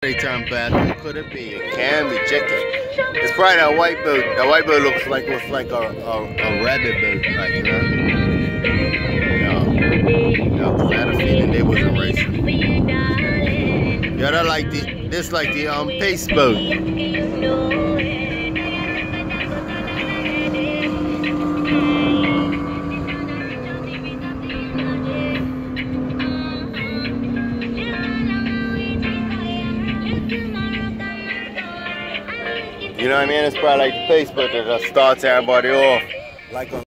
They turn back. Who could it be? It can be chicken. It's probably that white boat. That white boat looks like a rabbit boat, like, you know? Yeah, cause I had a feeling they wasn't racing. Yeah, they're like this like the pace boat. You know what I mean? It's probably like the pace boat that just starts everybody off. Like